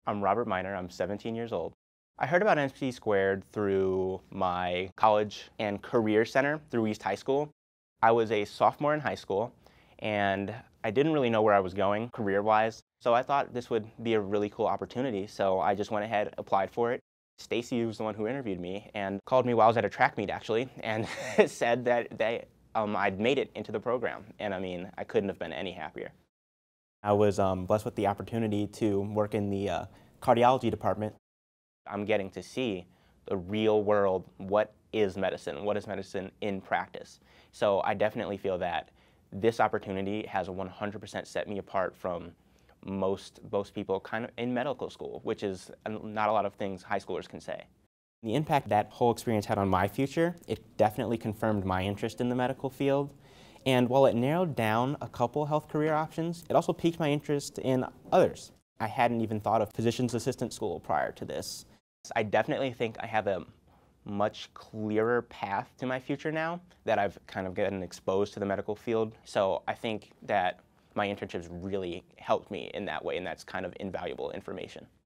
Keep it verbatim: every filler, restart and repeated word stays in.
I'm Robert Miner, I'm seventeen years old. I heard about N C Squared through my college and career center through East High School. I was a sophomore in high school, and I didn't really know where I was going career-wise, so I thought this would be a really cool opportunity, so I just went ahead, applied for it. Stacy was the one who interviewed me and called me while I was at a track meet, actually, and said that they, um, I'd made it into the program, and I mean, I couldn't have been any happier. I was um, blessed with the opportunity to work in the uh, cardiology department. I'm getting to see the real world, what is medicine, what is medicine in practice. So I definitely feel that this opportunity has one hundred percent set me apart from most, most people kind of in medical school, which is not a lot of things high schoolers can say. The impact that whole experience had on my future, it definitely confirmed my interest in the medical field. And while it narrowed down a couple health career options, it also piqued my interest in others. I hadn't even thought of physician's assistant school prior to this. I definitely think I have a much clearer path to my future now that I've kind of gotten exposed to the medical field. So I think that my internships really helped me in that way, and that's kind of invaluable information.